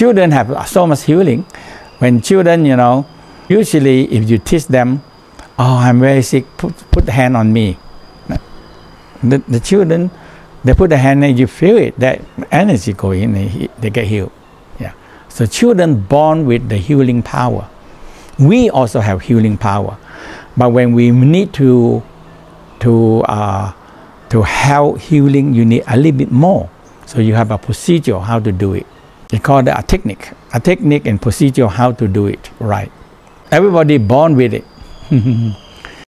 children have so much healing. When children, you know, usually if you teach them, oh, I'm very sick, put the hand on me. The children, they put the hand and you feel it, that energy go in, they get healed. Yeah. So children born with the healing power. We also have healing power. But when we need to help healing, you need a little bit more. So you have a procedure how to do it. They call it a technique and procedure how to do it right. Everybody born with it.